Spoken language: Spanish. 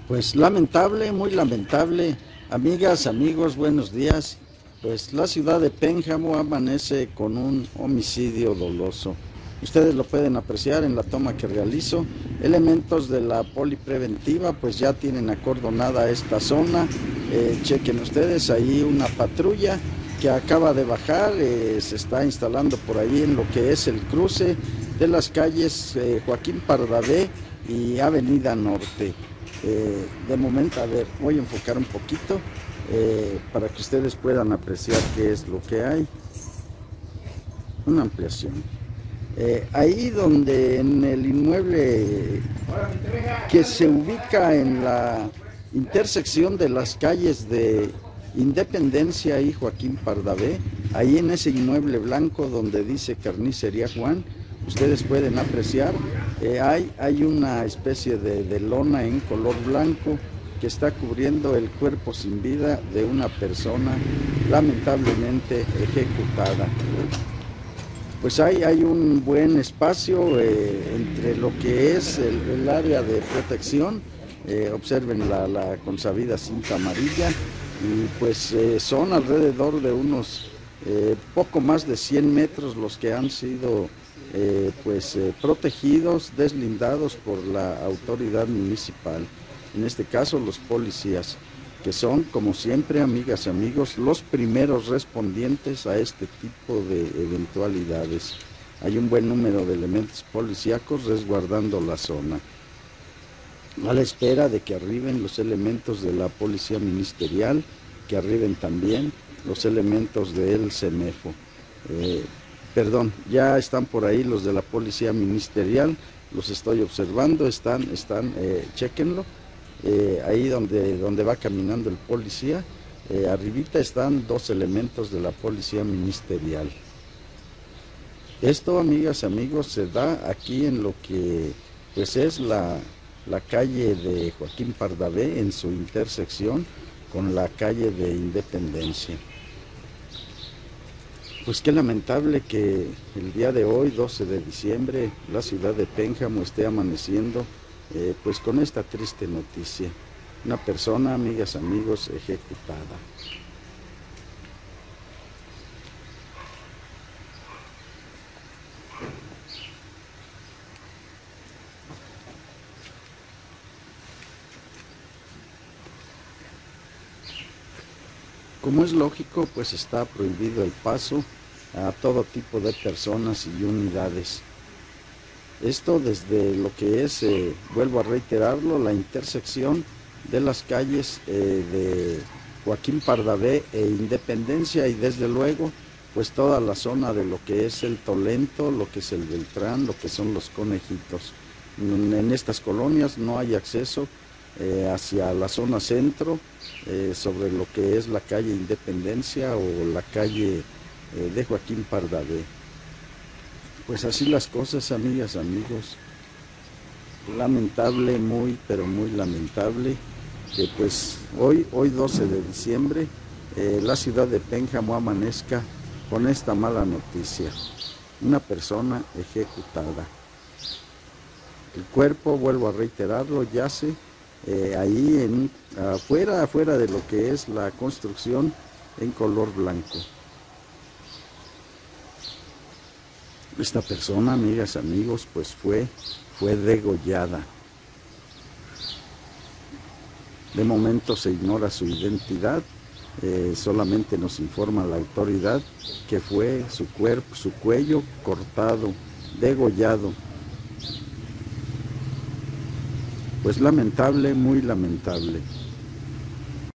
Pues lamentable, muy lamentable. Amigas, amigos, buenos días. Pues la ciudad de Pénjamo amanece con un homicidio doloso. Ustedes lo pueden apreciar en la toma que realizo. Elementos de la polipreventiva pues ya tienen acordonada esta zona. Chequen ustedes ahí una patrulla que acaba de bajar, se está instalando por ahí en lo que es el cruce de las calles Joaquín Pardavé y Avenida Norte. De momento, a ver, voy a enfocar un poquito para que ustedes puedan apreciar qué es lo que hay. Una ampliación. Ahí donde en el inmueble que se ubica en la intersección de las calles de Independencia y Joaquín Pardavé, ahí en ese inmueble blanco donde dice Carnicería Juan, ustedes pueden apreciar, hay una especie de lona en color blanco que está cubriendo el cuerpo sin vida de una persona lamentablemente ejecutada. Pues hay un buen espacio entre lo que es el área de protección, observen la consabida cinta amarilla, y pues son alrededor de unos poco más de 100 metros los que han sido protegidos, deslindados por la autoridad municipal, en este caso los policías, que son, como siempre, amigas y amigos, los primeros respondientes a este tipo de eventualidades. Hay un buen número de elementos policíacos resguardando la zona, a la espera de que arriben los elementos de la policía ministerial, que arriben también los elementos del CEMEFO. Ya están por ahí los de la policía ministerial, los estoy observando, chéquenlo. Ahí donde va caminando el policía, arribita están dos elementos de la policía ministerial. Esto, amigas y amigos, se da aquí en lo que pues es la calle de Joaquín Pardavé en su intersección con la calle de Independencia. Pues qué lamentable que el día de hoy, 12 de diciembre, la ciudad de Pénjamo esté amaneciendo pues con esta triste noticia. Una persona, amigas, amigos, ejecutada. Como es lógico, pues está prohibido el paso a todo tipo de personas y unidades. Esto desde lo que es, vuelvo a reiterarlo, la intersección de las calles de Joaquín Pardavé e Independencia, y desde luego pues toda la zona de lo que es el Tolento, lo que es el Beltrán, lo que son los Conejitos. En estas colonias no hay acceso hacia la zona centro, sobre lo que es la calle Independencia o la calle de Joaquín Pardavé. Pues así las cosas, amigas, amigos. Lamentable, muy, pero muy lamentable, que pues hoy 12 de diciembre, la ciudad de Pénjamo amanezca con esta mala noticia. Una persona ejecutada. El cuerpo, vuelvo a reiterarlo, yace ahí afuera de lo que es la construcción en color blanco. Esta persona, amigas, amigos, pues fue degollada. De momento se ignora su identidad, solamente nos informa la autoridad que fue su cuello cortado, degollado. Pues lamentable, muy lamentable.